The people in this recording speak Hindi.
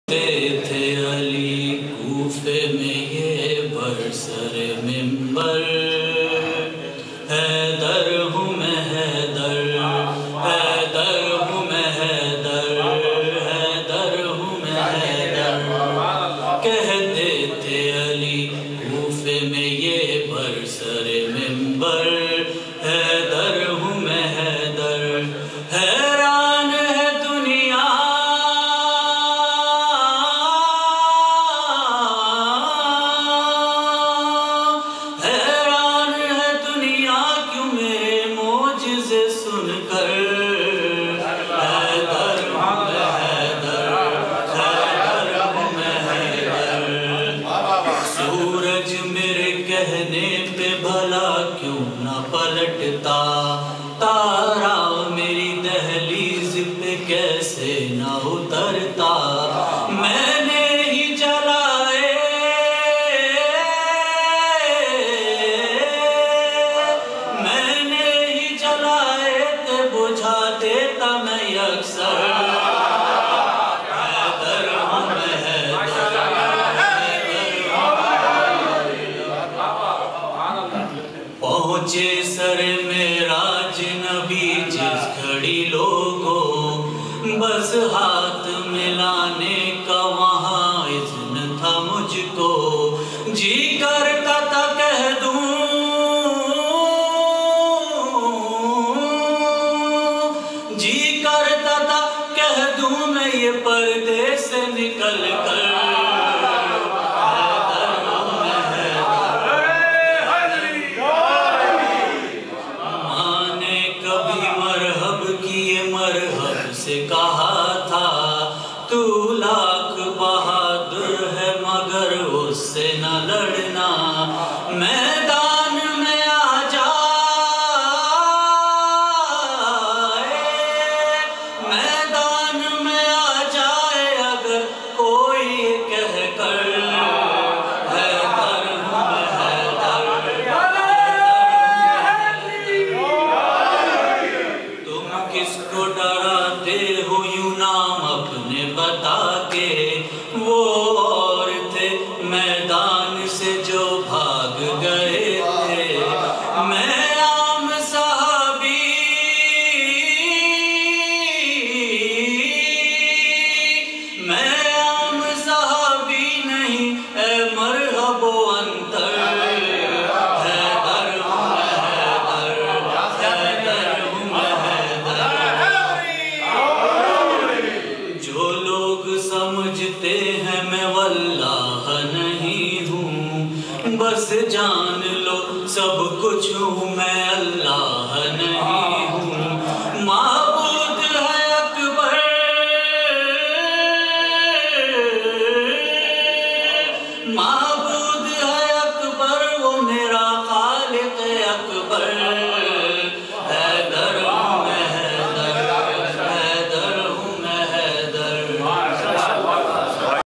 थे अली कूफे में ये बरसर मिंबर, हैदर हूँ मैं हैदर, हैदर हूँ मैं हैदर, हैदर हूँ मैं हैदर। कहते थे अली कूफे में ये बरसर मिंबर, हैदर हूँ मैं हैदर। हैरान है दुनिया सुनकर, हैदर हूँ मैं हैदर, हैदर हूँ मैं हैदर। सूरज मेरे कहने पे भला क्यों न पलटता, तारा मेरी दहलीज पे कैसे न उतरता। मैंने ही जलाए, मैंने ही जलाए ते बुझा देता मैं अक्सर। हैदर हूँ मैं हैदर, पहुँचे सर मेराज नबी जिस घड़ी लोगों, बस हाथ मिलाने का वहाँ इज़्न था मुझको। जी करता था कह दूँ, जी करता था कह दूँ मैं ये पर्दे से निकल कर। मरहब से कहा था तू लाख बहादुर है मगर उससे न लड़ना। मैदान में आ जाए, मैदान में आ जाए अगर कोई कह कर। हैदर हूँ मैं हैदर, तुम किसको डराते हो यूं नाम अपने बता के। वो और थे मैदान से जो भाग गए थे, मैं आम सहाबी, मैं आम सहाबी नहीं ए मरहबो अंतर। हैदर हूँ मैं हैदर, हैदर हूँ मैं हैदर। जो लोग समझते हैं मैं वल्लाह नहीं हूँ, बस जान लो सब कुछ हूँ मैं अल्लाह।